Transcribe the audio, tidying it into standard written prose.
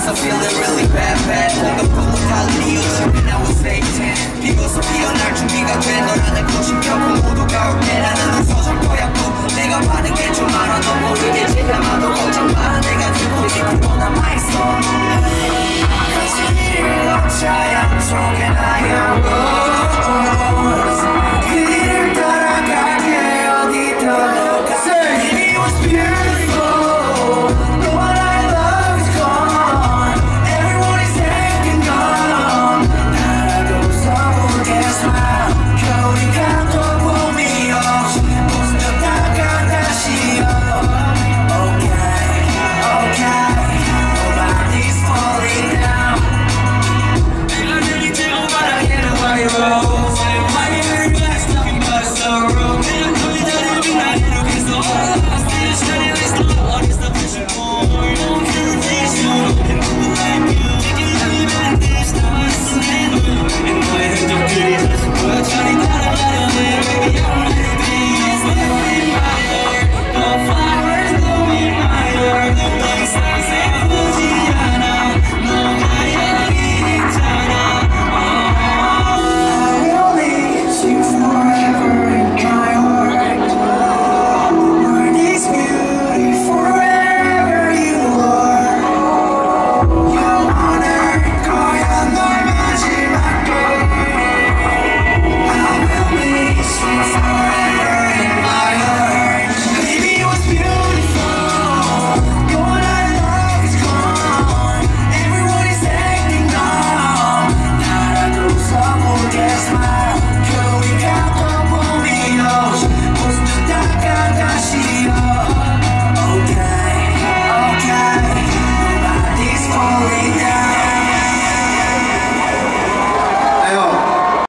I'm feeling really bad 공격도 못할 이유쯤엔 I was 18 비로소 피어날 준비가 된 너라는 고심격고 모두가 올 때라는 웃어줄 거야 또 내가 받은 게 좀 많아 너 모르겠지 아마도 걱정 마 내가 들고 있는 건 남아있어